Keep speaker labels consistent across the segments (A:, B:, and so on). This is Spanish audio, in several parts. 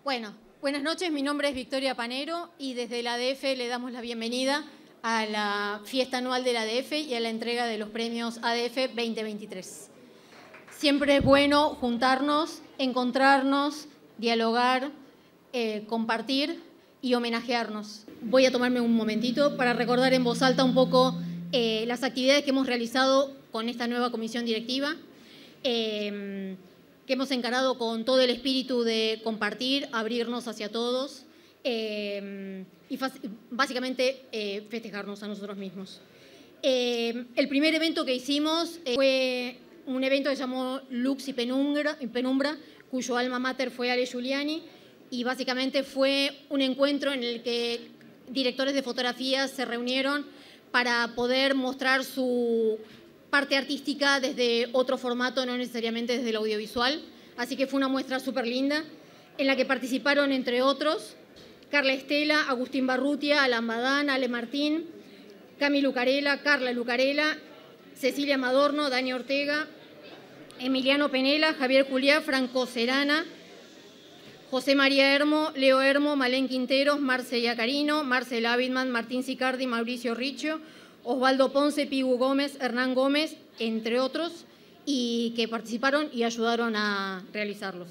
A: Bueno, buenas noches, mi nombre es Victoria Panero y desde la ADF le damos la bienvenida a la fiesta anual de la ADF y a la entrega de los premios ADF 2023. Siempre es bueno juntarnos, encontrarnos, dialogar, compartir y homenajearnos. Voy a tomarme un momentito para recordar en voz alta un poco las actividades que hemos realizado con esta nueva comisión directiva, que hemos encarado con todo el espíritu de compartir, abrirnos hacia todos y básicamente festejarnos a nosotros mismos. El primer evento que hicimos fue un evento que se llamó Lux y Penumbra, cuyo alma mater fue Ale Giuliani, y básicamente fue un encuentro en el que directores de fotografías se reunieron para poder mostrar su parte artística desde otro formato, no necesariamente desde el audiovisual. Así que fue una muestra súper linda, en la que participaron, entre otros, Carla Estela, Agustín Barrutia, Alan Badán, Ale Martín, Cami Lucarella, Carla Lucarella, Cecilia Madorno, Dani Ortega, Emiliano Penela, Javier Juliá, Franco Serana, José María Hermo, Leo Hermo, Malén Quinteros, Marcela Carino, Marcela Abidman, Martín Sicardi, Mauricio Riccio, Osvaldo Ponce, Pigu Gómez, Hernán Gómez, entre otros, y que participaron y ayudaron a realizarlos.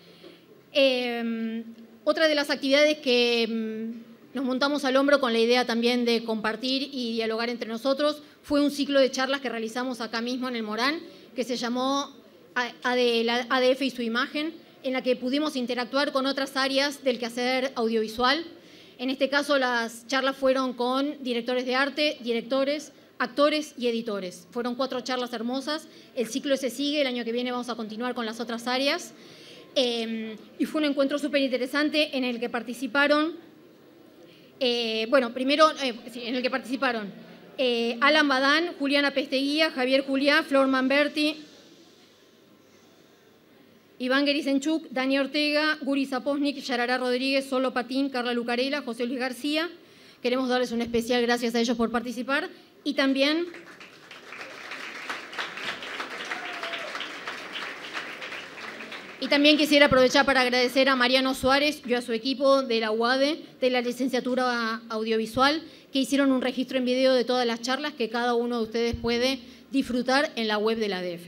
A: Otra de las actividades que nos montamos al hombro con la idea también de compartir y dialogar entre nosotros fue un ciclo de charlas que realizamos acá mismo en el Morán, que se llamó ADF y su imagen, en la que pudimos interactuar con otras áreas del quehacer audiovisual. En este caso, las charlas fueron con directores de arte, directores, actores y editores. Fueron 4 charlas hermosas. El ciclo se sigue, el año que viene vamos a continuar con las otras áreas. Y fue un encuentro súper interesante en el que participaron, en el que participaron Alan Badán, Juliana Pesteguía, Javier Juliá, Flor Manberti, Iván Gerisenchuk, Dani Ortega, Guri Zaposnik, Yarará Rodríguez, Solo Patín, Carla Lucarella, José Luis García. Queremos darles un especial gracias a ellos por participar. Y también quisiera aprovechar para agradecer a Mariano Suárez y a su equipo de la UADE, de la licenciatura audiovisual, que hicieron un registro en video de todas las charlas que cada uno de ustedes puede disfrutar en la web de la ADF.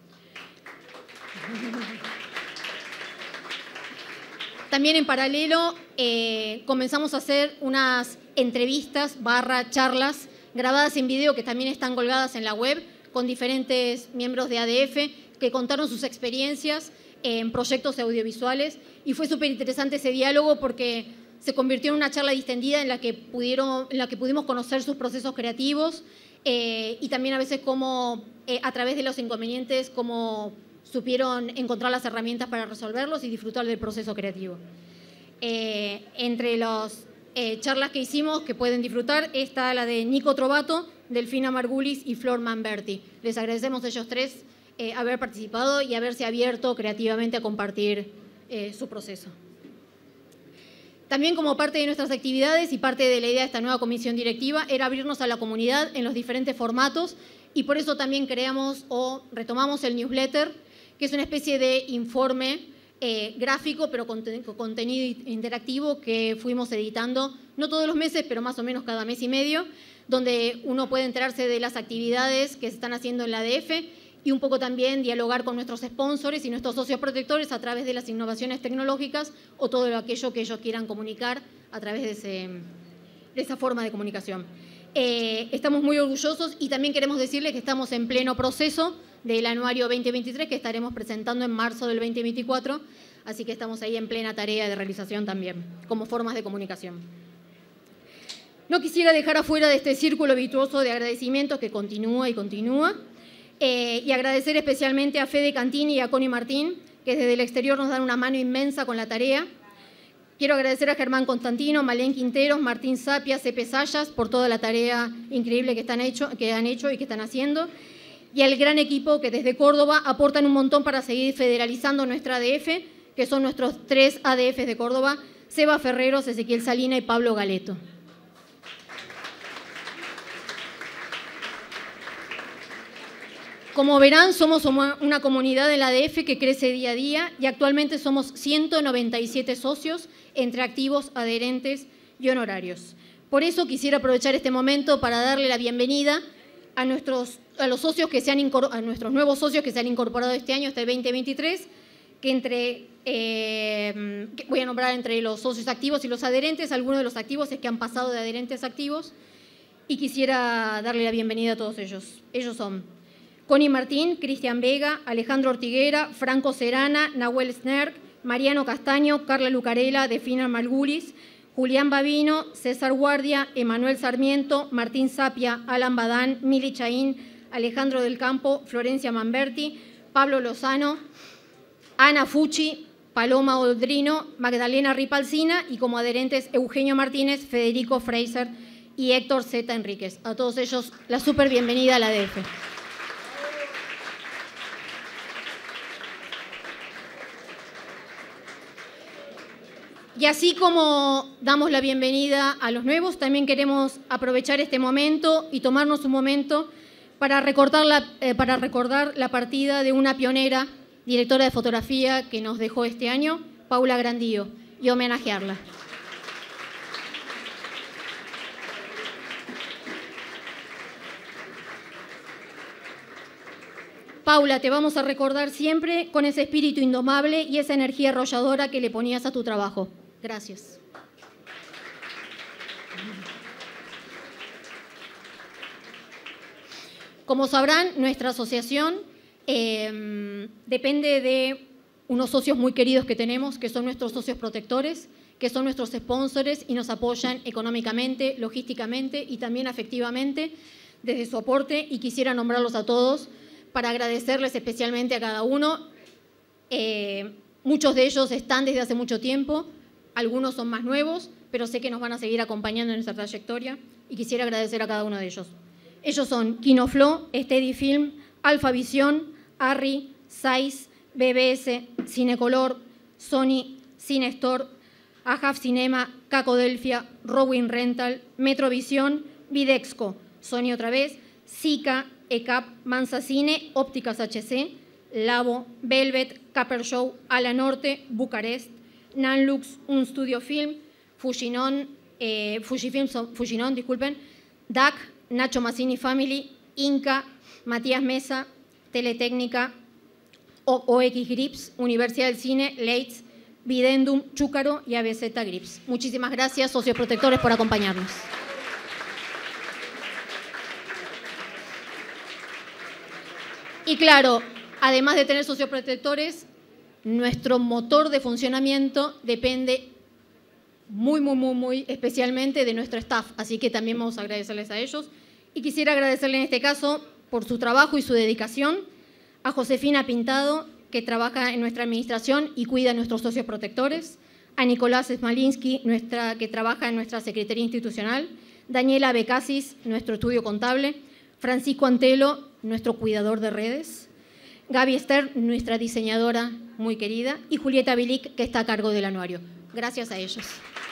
A: También en paralelo comenzamos a hacer unas entrevistas / charlas grabadas en video que también están colgadas en la web con diferentes miembros de ADF que contaron sus experiencias en proyectos audiovisuales, y fue súper interesante ese diálogo porque se convirtió en una charla distendida en la que pudimos conocer sus procesos creativos y también a veces cómo a través de los inconvenientes cómo supieron encontrar las herramientas para resolverlos y disfrutar del proceso creativo. Entre las charlas que hicimos que pueden disfrutar está la de Nico Trovato, Delfina Margulis y Flor Manberti. Les agradecemos a ellos tres haber participado y haberse abierto creativamente a compartir su proceso. También, como parte de nuestras actividades y parte de la idea de esta nueva comisión directiva, era abrirnos a la comunidad en los diferentes formatos, y por eso también creamos o retomamos el newsletter, que es una especie de informe gráfico, pero con contenido interactivo que fuimos editando, no todos los meses, pero más o menos cada mes y medio, donde uno puede enterarse de las actividades que se están haciendo en la ADF y un poco también dialogar con nuestros sponsors y nuestros socios protectores a través de las innovaciones tecnológicas o todo aquello que ellos quieran comunicar a través de esa forma de comunicación. Estamos muy orgullosos y también queremos decirles que estamos en pleno proceso del anuario 2023 que estaremos presentando en marzo del 2024, así que estamos ahí en plena tarea de realización también, como formas de comunicación. No quisiera dejar afuera de este círculo virtuoso de agradecimientos que continúa y continúa, y agradecer especialmente a Fede Cantini y a Connie Martín, que desde el exterior nos dan una mano inmensa con la tarea. Quiero agradecer a Germán Constantino, Malén Quinteros, Martín Sapia, Cepe Sayas por toda la tarea increíble que han hecho y que están haciendo, y al gran equipo que desde Córdoba aportan un montón para seguir federalizando nuestra ADF, que son nuestros 3 ADFs de Córdoba, Seba Ferreros, Ezequiel Salina y Pablo Galeto. Como verán, somos una comunidad de la ADF que crece día a día y actualmente somos 197 socios entre activos, adherentes y honorarios. Por eso quisiera aprovechar este momento para darle la bienvenida a nuestros nuevos socios que se han incorporado este año, hasta el 2023, voy a nombrar entre los socios activos y los adherentes. Algunos de los activos es que han pasado de adherentes a activos y quisiera darle la bienvenida a todos ellos. Ellos son Connie Martín, Cristian Vega, Alejandro Ortiguera, Franco Serana, Nahuel Snerk, Mariano Castaño, Carla Lucarela, Defina Malgulis, Julián Babino, César Guardia, Emanuel Sarmiento, Martín Sapia, Alan Badán, Mili Chaín, Alejandro del Campo, Florencia Manberti, Pablo Lozano, Ana Fucci, Paloma Oldrino, Magdalena Ripalcina y como adherentes Eugenio Martínez, Federico Fraser y Héctor Z. Enríquez. A todos ellos la súper bienvenida a la ADF. Y así como damos la bienvenida a los nuevos, también queremos aprovechar este momento y tomarnos un momento para recordar la partida de una pionera, directora de fotografía que nos dejó este año, Paula Grandío, y homenajearla. Paula, te vamos a recordar siempre con ese espíritu indomable y esa energía arrolladora que le ponías a tu trabajo. Gracias. Como sabrán, nuestra asociación depende de unos socios muy queridos que tenemos, que son nuestros socios protectores, que son nuestros sponsors y nos apoyan económicamente, logísticamente y también afectivamente desde su aporte, y quisiera nombrarlos a todos para agradecerles especialmente a cada uno. Muchos de ellos están desde hace mucho tiempo, algunos son más nuevos, pero sé que nos van a seguir acompañando en nuestra trayectoria y quisiera agradecer a cada uno de ellos. Ellos son Kinoflo, Steady Film, Alfa Visión, Arri, Zeiss, BBS, Cinecolor, Sony, Cinestore, Ahaf Cinema, Cacodelfia, Rowing Rental, Metrovisión, Videxco, Sony otra vez, Zika, ECAP, Mansa Cine, Ópticas HC, Labo, Velvet, Capper Show, Ala Norte, Bucarest, Nanlux, Un Studio Film, Fujifilm, disculpen, DAC, Nacho Mazzini Family, Inca, Matías Mesa, Teletécnica, OX Grips, Universidad del Cine, Leitz, Videndum, Chúcaro y ABZ Grips. Muchísimas gracias, socios protectores, por acompañarnos. Y claro, además de tener socios protectores, nuestro motor de funcionamiento depende muy especialmente de nuestro staff, así que también vamos a agradecerles a ellos. Y quisiera agradecerle en este caso por su trabajo y su dedicación a Josefina Pintado, que trabaja en nuestra administración y cuida a nuestros socios protectores, a Nicolás Smalinski, que trabaja en nuestra Secretaría Institucional, Daniela Becasis, nuestro estudio contable, Francisco Antelo, nuestro cuidador de redes, Gaby Esther, nuestra diseñadora muy querida, y Julieta Bilic, que está a cargo del anuario. Gracias a ellos.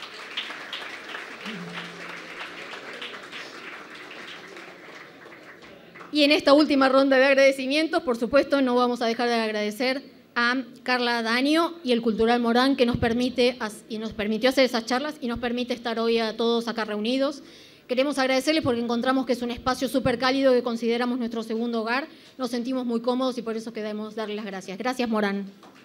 A: Y en esta última ronda de agradecimientos, por supuesto, no vamos a dejar de agradecer a Carla Daño y el Cultural Morán, que nos permitió hacer esas charlas y nos permite estar hoy a todos acá reunidos. Queremos agradecerles porque encontramos que es un espacio súper cálido que consideramos nuestro segundo hogar. Nos sentimos muy cómodos y por eso queremos darles las gracias. Gracias, Morán.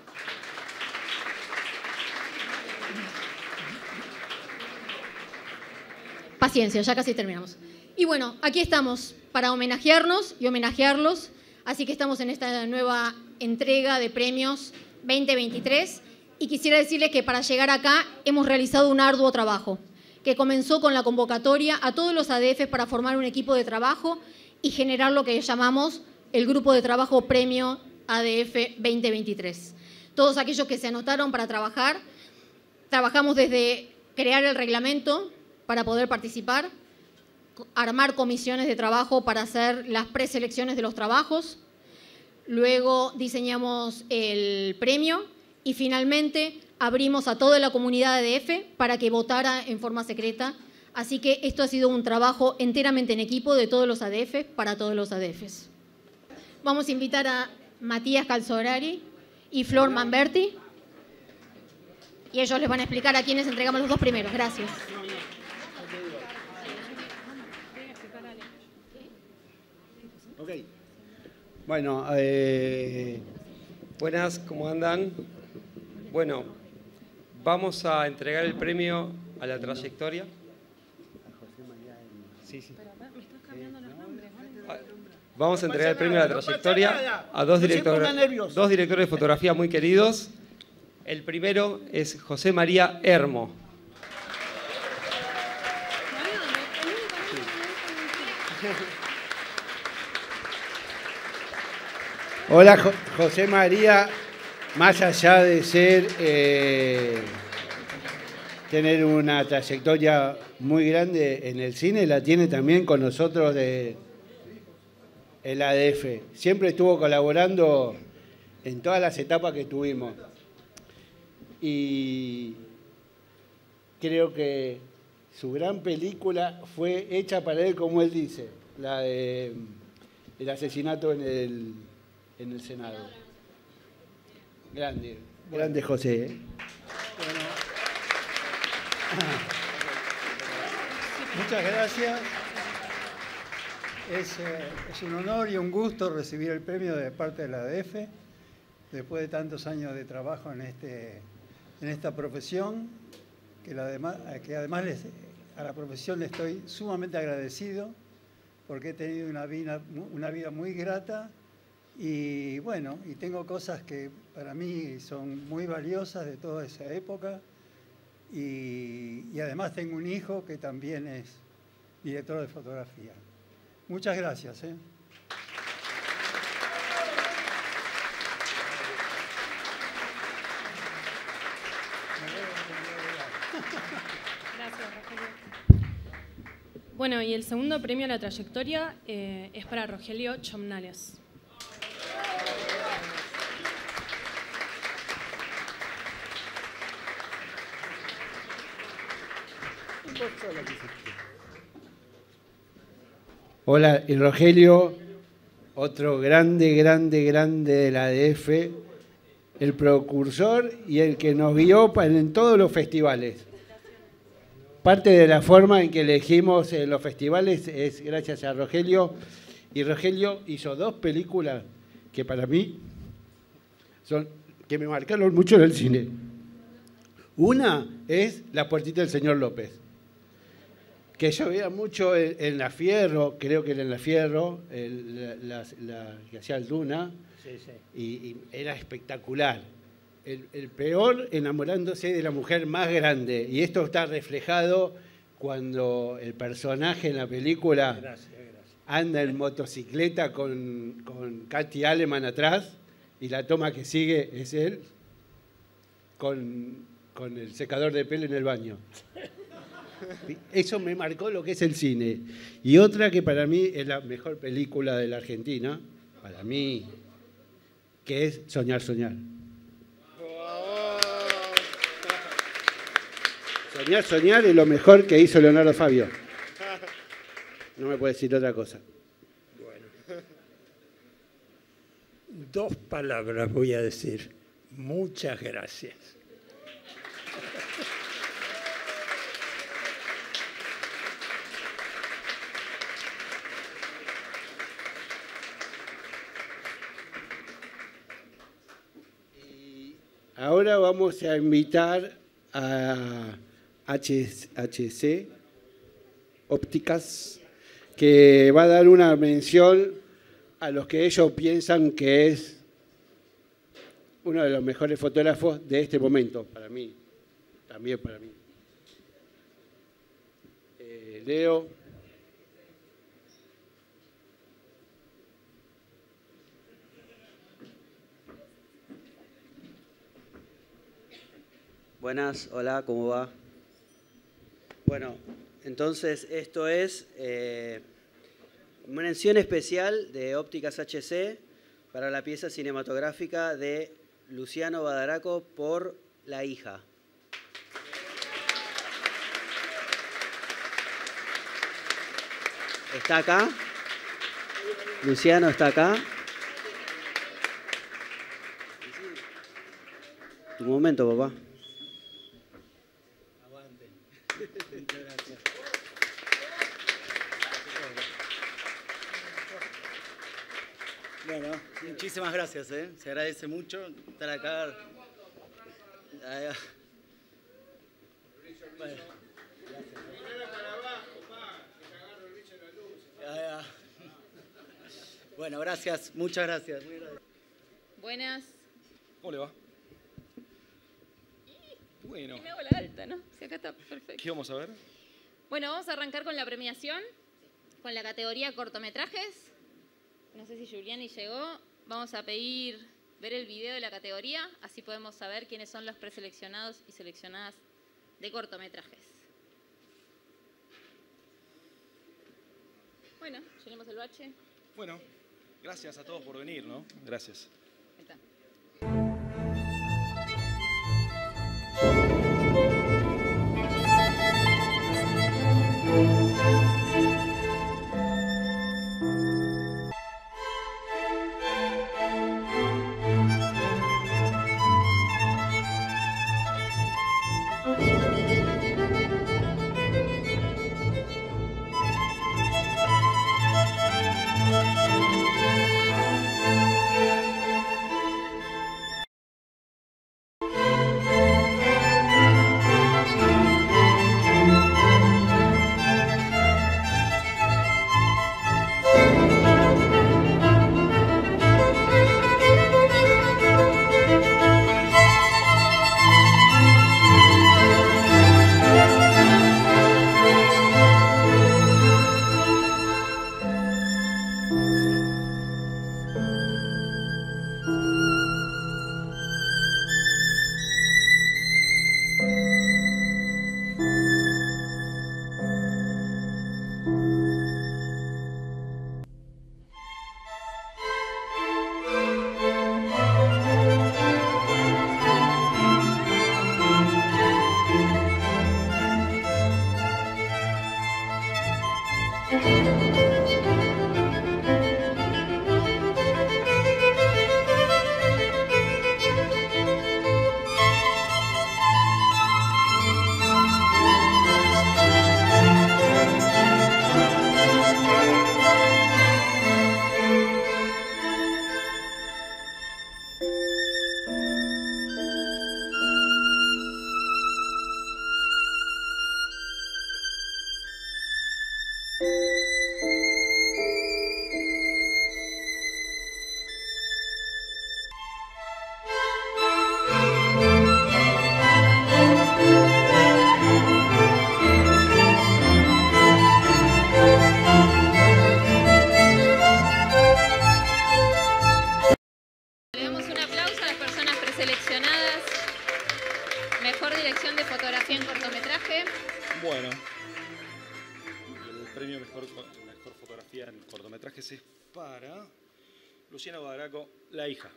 A: Paciencia, ya casi terminamos. Y bueno, aquí estamos para homenajearnos y homenajearlos. Así que estamos en esta nueva entrega de premios 2023. Y quisiera decirles que para llegar acá hemos realizado un arduo trabajo, que comenzó con la convocatoria a todos los ADF para formar un equipo de trabajo y generar lo que llamamos el Grupo de Trabajo Premio ADF 2023. Todos aquellos que se anotaron para trabajar, trabajamos desde crear el reglamento para poder participar, armar comisiones de trabajo para hacer las preselecciones de los trabajos, luego diseñamos el premio y finalmente abrimos a toda la comunidad ADF para que votara en forma secreta. Así que esto ha sido un trabajo enteramente en equipo de todos los ADF para todos los ADFs. vamos a invitar a Matías Calzorari y Flor Manberti. Y ellos les van a explicar a quiénes entregamos los dos primeros. Gracias.
B: Ok. Bueno,
C: buenas, ¿cómo andan? Bueno, vamos a entregar el premio a la trayectoria. Vamos a entregar el premio a la trayectoria a dos directores de fotografía muy queridos. El primero es José María Hermo.
B: Hola, José María, más allá de ser tener una trayectoria muy grande en el cine, la tiene también con nosotros de el ADF. Siempre estuvo colaborando en todas las etapas que tuvimos. Y creo que su gran película fue hecha para él, como él dice, la de el asesinato en el Senado. Grande, grande José.
D: Bueno. Muchas gracias. Es un honor y un gusto recibir el premio de parte de la ADF, después de tantos años de trabajo en esta profesión, que además a la profesión le estoy sumamente agradecido, porque he tenido una vida muy grata y bueno, y tengo cosas que para mí son muy valiosas de toda esa época y además tengo un hijo que también es director de fotografía. Muchas gracias. Gracias,
E: Rogelio. Bueno, y el segundo premio a la trayectoria es para Rogelio Chomnales.
B: Hola, y Rogelio, otro grande de la ADF, el precursor y el que nos guió en todos los festivales. Parte de la forma en que elegimos los festivales es gracias a Rogelio, y Rogelio hizo dos películas que para mí que me marcaron mucho en el cine. Una es La puertita del señor López, que yo veía mucho en La Fierro, creo que era en La Fierro, la que hacía el Duna, sí. Y era espectacular. El peor enamorándose de la mujer más grande, y esto está reflejado cuando el personaje en la película anda en motocicleta con Katy Aleman atrás, y la toma que sigue es él con el secador de pelo en el baño. Eso me marcó lo que es el cine. Y otra que para mí es la mejor película de la Argentina, para mí, que es Soñar, Soñar. Soñar, Soñar es lo mejor que hizo Leonardo Fabio. No me puede decir otra cosa.
F: Bueno. Dos palabras voy a decir. Muchas gracias.
B: Ahora vamos a invitar a HC Ópticas, que va a dar una mención a los que ellos piensan que es uno de los mejores fotógrafos de este momento, para mí, también para mí. Leo.
G: Buenas, hola, ¿cómo va? Bueno, entonces esto es una mención especial de Ópticas HC para la pieza cinematográfica de Luciano Badaraco por La hija. ¿Está acá? Luciano está acá. Tu momento, papá. Aguante. Muchas gracias. Bueno, muchísimas gracias, ¿eh? Se agradece mucho estar acá. Bueno, bueno, gracias, muchas gracias.
H: Buenas.
I: ¿Cómo le va? Bueno.
H: Y me hago la alta, ¿no? Si acá está perfecto.
I: ¿Qué vamos a ver?
H: Bueno, vamos a arrancar con la premiación, con la categoría cortometrajes. No sé si Giuliani llegó. Vamos a pedir ver el video de la categoría, así podemos saber quiénes son los preseleccionados y seleccionadas de cortometrajes. Bueno, llenemos el bache.
I: Bueno, gracias a todos por venir, ¿no? Gracias.
H: Ahí está.
I: Es para Luciana Badaraco, la hija.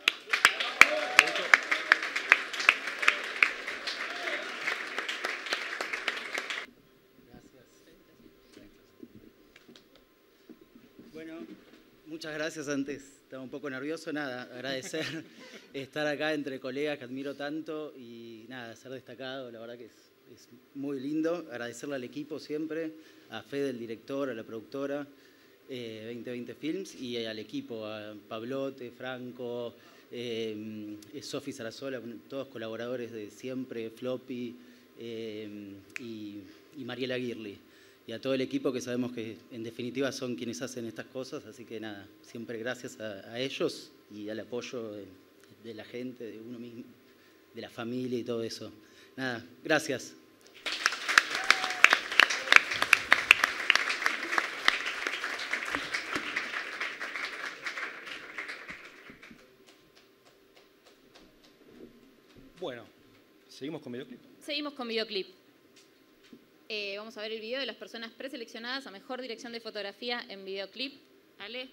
G: Gracias. Bueno, muchas gracias. Antes estaba un poco nervioso. Nada, agradecer estar acá entre colegas que admiro tanto y nada, ser destacado. La verdad que es muy lindo. Agradecerle al equipo siempre, a Fede, el director, a la productora. 2020 Films y al equipo, a Pablote, Franco, Sofi Sarasola, todos colaboradores de siempre, Floppy y Mariela Aguirre. Y a todo el equipo que sabemos que en definitiva son quienes hacen estas cosas, así que nada, siempre gracias a ellos y al apoyo de la gente, de uno mismo, de la familia y todo eso. Nada, gracias.
I: Bueno, ¿seguimos con videoclip?
H: Seguimos con videoclip. Vamos a ver el video de las personas preseleccionadas a mejor dirección de fotografía en videoclip. ¿Vale?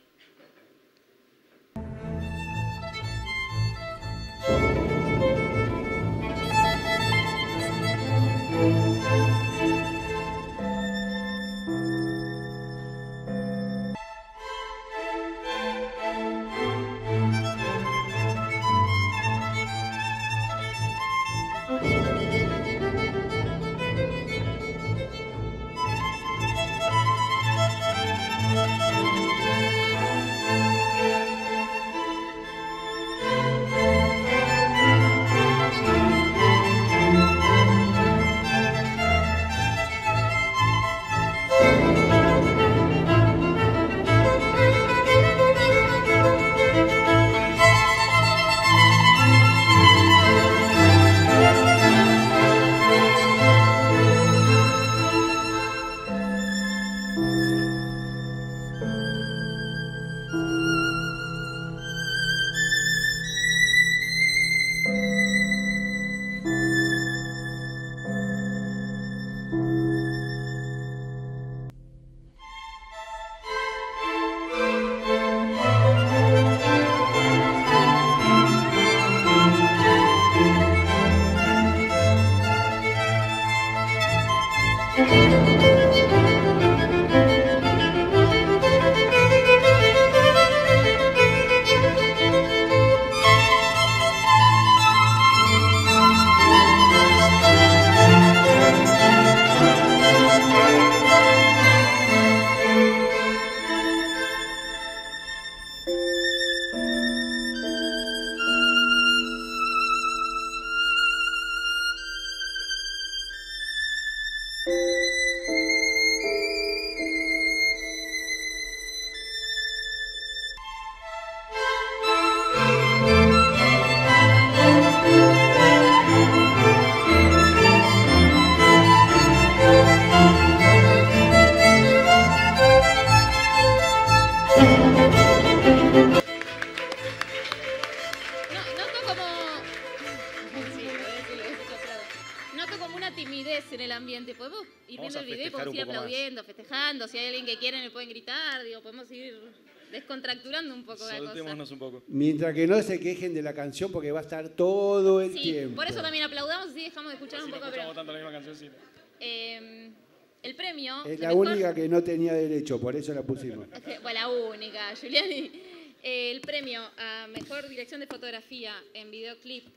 H: ambiente. Podemos ir viendo el video y podemos ir aplaudiendo, festejando. Si hay alguien que quiere, me pueden gritar. Digo, podemos ir descontracturando un poco la cosa.
I: Soltémonos un poco.
B: Mientras que no se quejen de la canción porque va a estar todo el tiempo.
H: Por eso también aplaudamos y dejamos de escuchar un poco.
I: No escuchamos tanto la misma cancioncita.
H: El premio...
B: Es la única que no tenía derecho, por eso la pusimos.
H: Bueno, la única, Giuliani. El premio a Mejor Dirección de Fotografía en Videoclip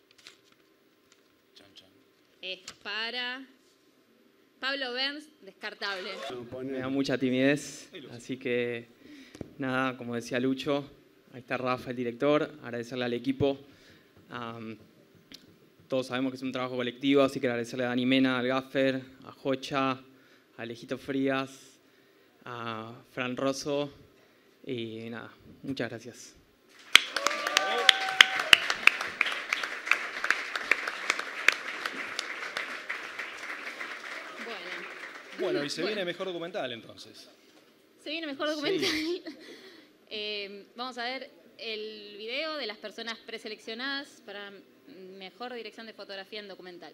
H: es para Pablo Berns, Descartable.
J: Me da mucha timidez, así que nada, como decía Lucho, ahí está Rafa, el director, agradecerle al equipo. Todos sabemos que es un trabajo colectivo, así que agradecerle a Dani Mena, al Gaffer, a Jocha, a Alejito Frías, a Fran Rosso y nada, muchas gracias.
I: Bueno, y se viene mejor documental entonces.
H: Se viene mejor documental. Sí. Vamos a ver el video de las personas preseleccionadas para Mejor Dirección de Fotografía en Documental.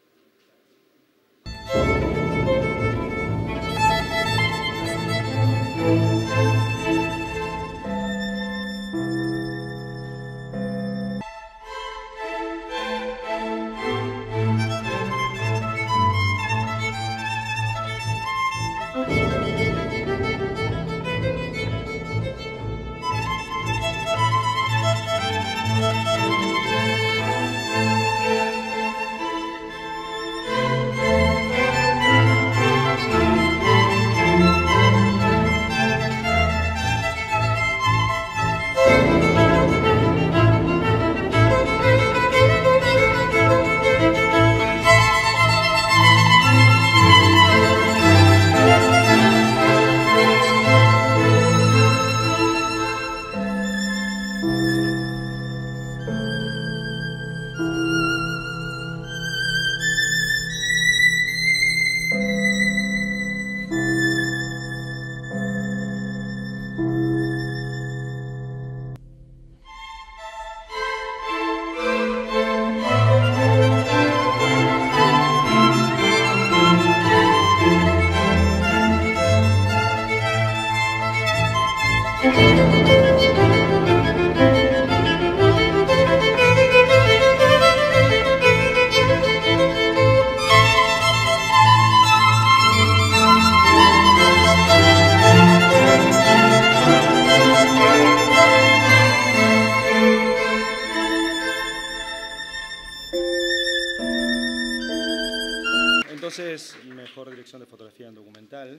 I: Entonces, Mejor Dirección de Fotografía en Documental.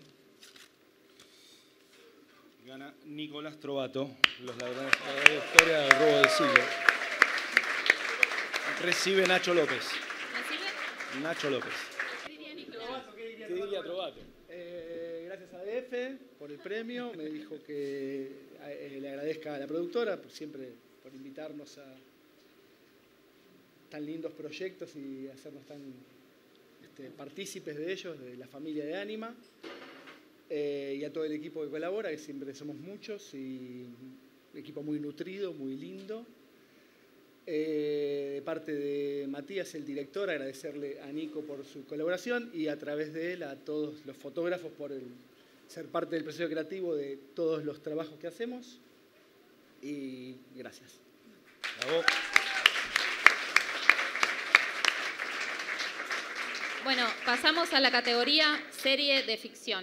I: Gana Nicolás Trovato, Los Ladrones de la Historia del Robo del Siglo. Recibe Nacho López. ¿Recibe? Nacho López.
K: ¿Qué diría Trovato? Gracias a ADF por el premio. Me dijo que le agradezca a la productora siempre por invitarnos a tan lindos proyectos y hacernos tan partícipes de ellos, de la familia de Anima, y a todo el equipo que colabora, que siempre somos muchos, y un equipo muy nutrido, muy lindo. De parte de Matías, el director, agradecerle a Nico por su colaboración y a través de él a todos los fotógrafos por ser parte del proceso creativo de todos los trabajos que hacemos. Y gracias.
I: Bravo.
H: Bueno, pasamos a la categoría Serie de Ficción.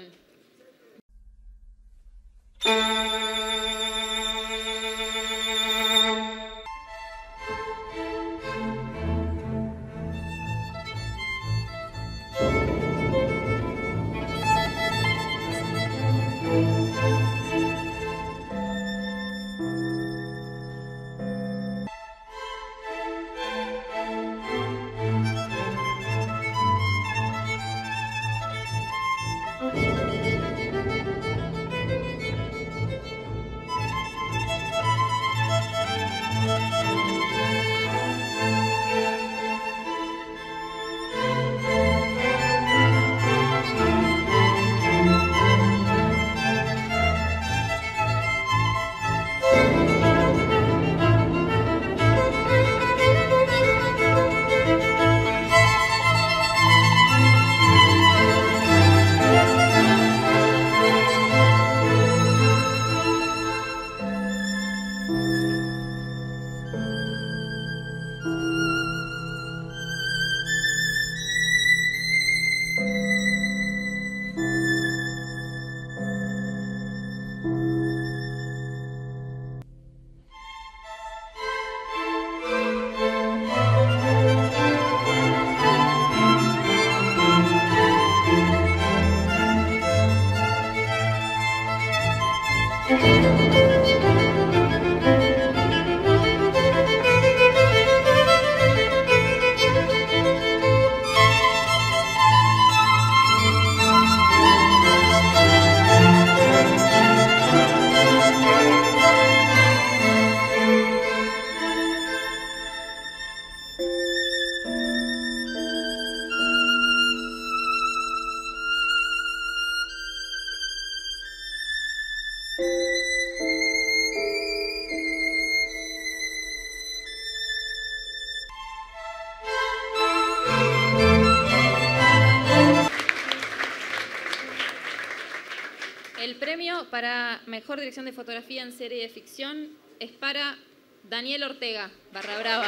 H: El premio para Mejor Dirección de Fotografía en Serie de Ficción es para Daniel Ortega, Barra Brava.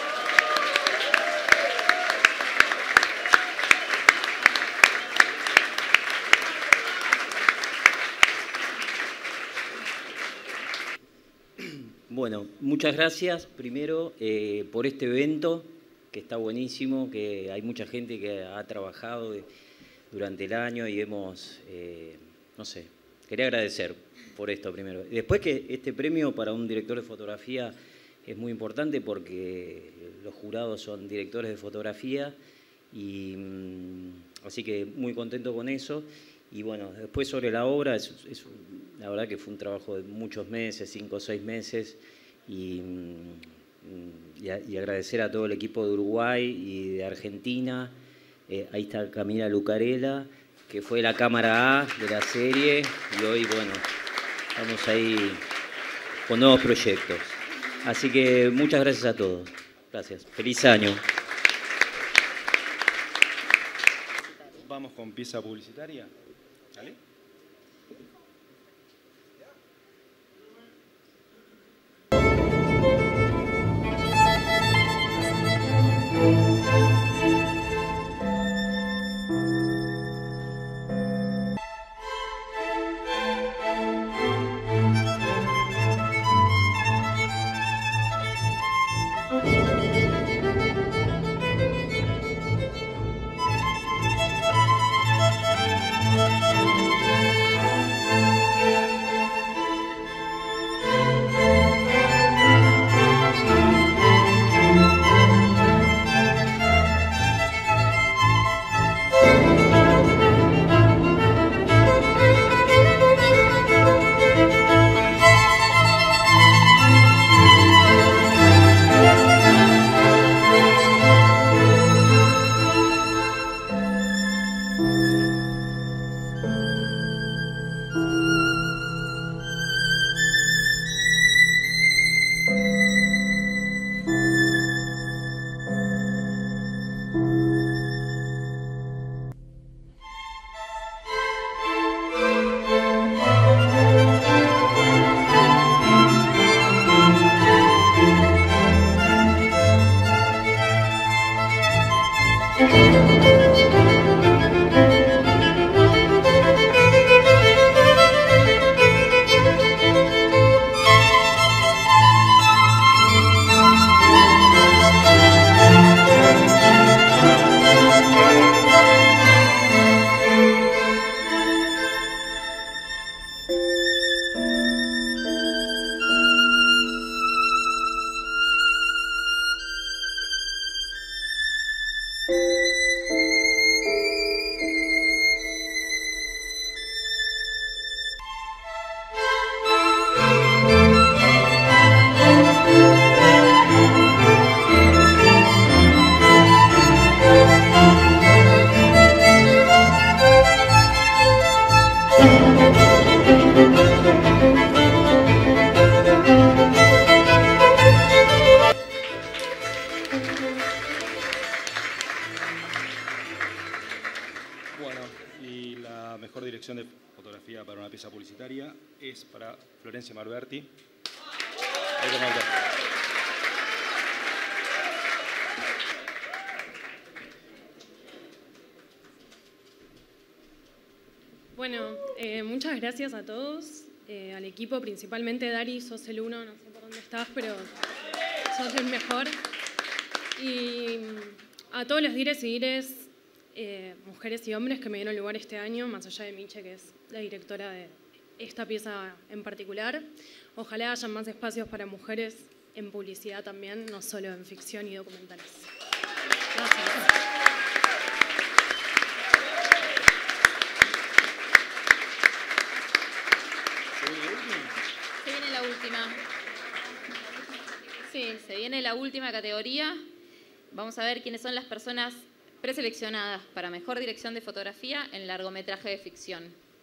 L: Bueno, muchas gracias primero por este evento, que está buenísimo, que hay mucha gente que ha trabajado durante el año y hemos, no sé, quería agradecer por esto primero. Después que este premio para un director de fotografía es muy importante porque los jurados son directores de fotografía y así que muy contento con eso. Y bueno, después sobre la obra, la verdad que fue un trabajo de muchos meses, 5 o 6 meses, y agradecer a todo el equipo de Uruguay y de Argentina. Ahí está Camila Lucarela, que fue la cámara A de la serie, y hoy, bueno, estamos ahí con nuevos proyectos. Así que muchas gracias a todos. Gracias. Feliz año.
I: Vamos con pieza publicitaria. ¿Dale? Dirección de fotografía para una pieza publicitaria es para Florencia Marberti.
E: Bueno, muchas gracias a todos, al equipo, principalmente Dari, sos el uno, no sé por dónde estás, pero sos el mejor. Y a todos los dires y dires, mujeres y hombres que me dieron lugar este año, más allá de Miche, que es la directora esta pieza en particular. Ojalá haya más espacios para mujeres en publicidad también, no solo en ficción y documentales. Gracias.
H: Se viene la última. Sí, se viene la última categoría. Vamos a ver quiénes son las personas preseleccionadas para mejor dirección de fotografía en largometraje de ficción.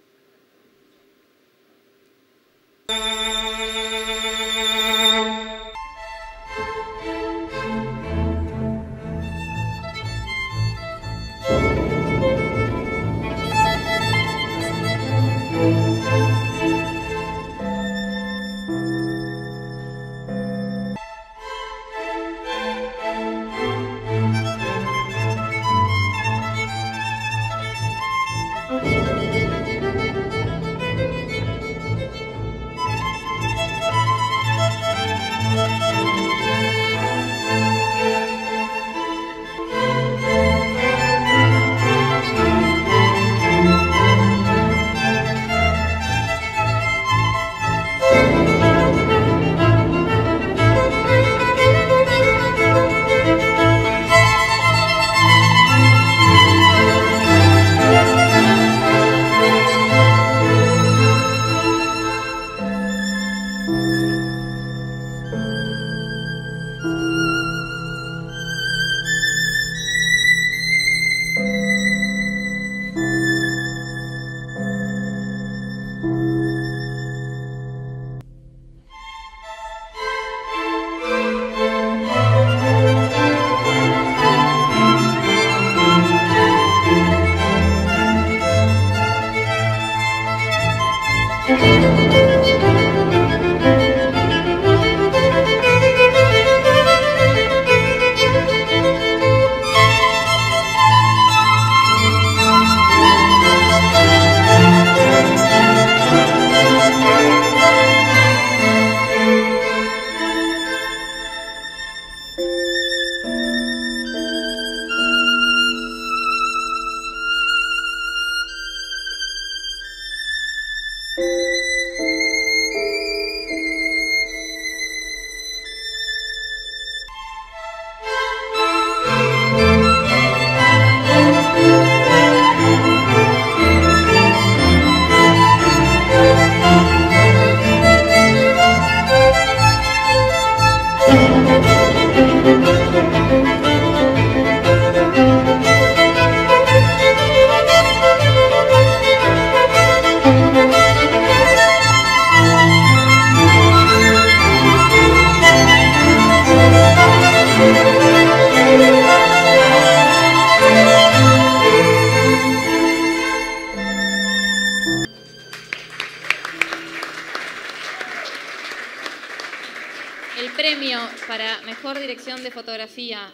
H: Para mejor dirección de fotografía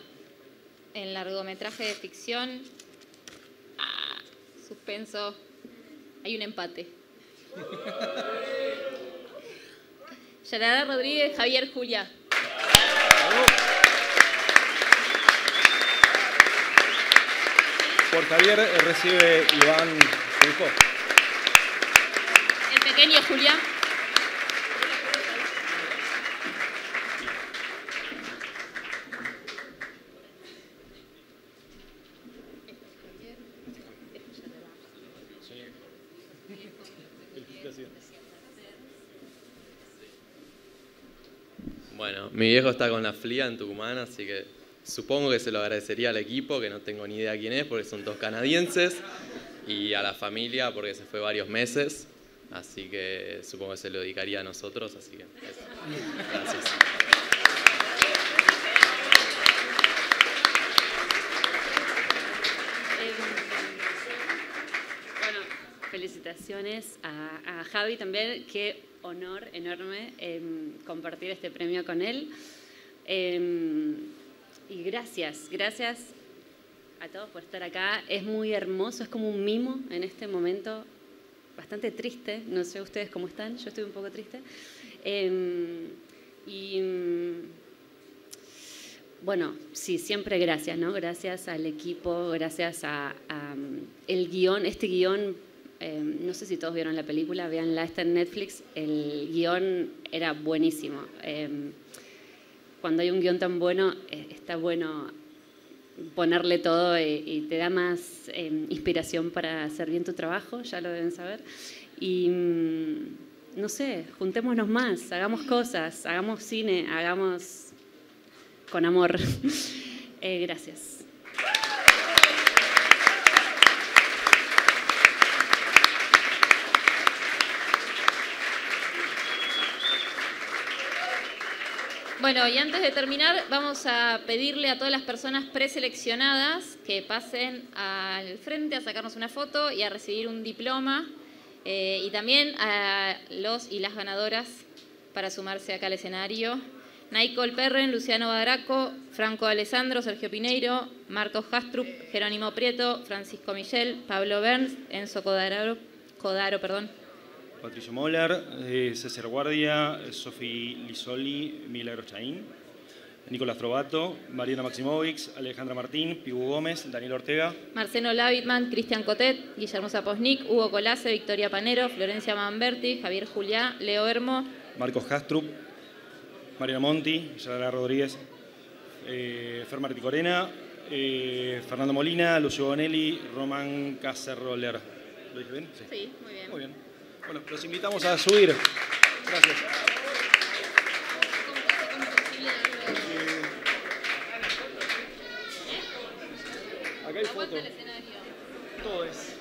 H: en largometraje de ficción. Suspenso. Hay un empate. Yarara Rodríguez, Javier Julia.
I: Por Javier recibe Iván Foucault.
H: El pequeño Julián.
M: Bueno, mi viejo está con la FLIA en Tucumán, así que supongo que se lo agradecería al equipo, que no tengo ni idea quién es, porque son todos canadienses, y a la familia, porque se fue varios meses, así que supongo que se lo dedicaría a nosotros, así que eso. Gracias.
N: Bueno, felicitaciones a Javi también, qué honor enorme compartir este premio con él. Y gracias a todos por estar acá. Es muy hermoso, es como un mimo en este momento, bastante triste. No sé ustedes cómo están, yo estoy un poco triste. Bueno, sí, siempre gracias, ¿no? Gracias al equipo, gracias a el guión. Este guión no sé si todos vieron la película, véanla, está en Netflix. El guión era buenísimo. Cuando hay un guión tan bueno, está bueno ponerle todo y te da más inspiración para hacer bien tu trabajo, ya lo deben saber. Y no sé, juntémonos más, hagamos cosas, hagamos cine, hagamos con amor. Gracias.
H: Bueno, y antes de terminar, vamos a pedirle a todas las personas preseleccionadas que pasen al frente a sacarnos una foto y a recibir un diploma, y también a los y las ganadoras para sumarse acá al escenario. Naicol Perren, Luciano Badaraco, Franco Alessandro, Sergio Pineiro, Marcos Jastrup, Jerónimo Prieto, Francisco Michel, Pablo Berns, Enzo Codaro,
I: Patricio Moller, César Guardia, Sofi Lisoli, Milagros Chaín, Nicolás Trovato, Mariana Maximovic, Alejandra Martín, Pibu Gómez, Daniel Ortega,
H: Marcelo Lavitman, Cristian Cotet, Guillermo Zaposnik, Hugo Colase, Victoria Panero, Florencia Manberti, Javier Juliá, Leo Hermo,
I: Marcos Jastrup, Mariana Monti, Yara Rodríguez, Fer Martí Corena, Fernando Molina, Lucio Bonelli, Román Cacerroler. ¿Lo dije bien?
H: Sí, muy bien.
I: Muy bien. Bueno, los invitamos a subir. Gracias. Acá hay foto. Todo es.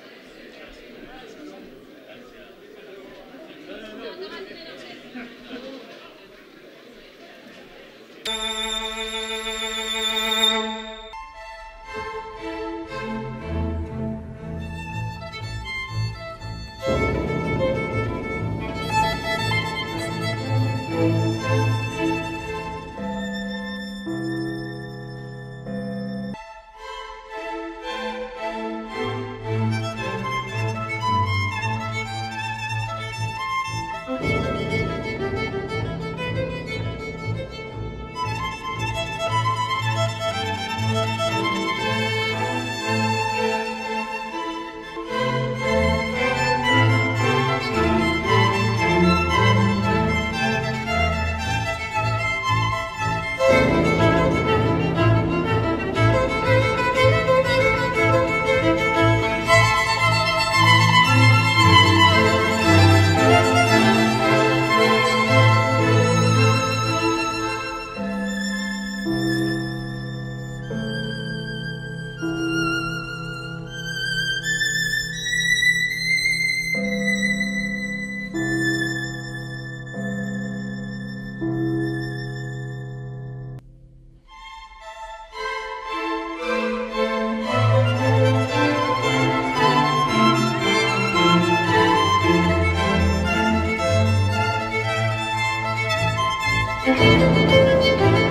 O: Thank you.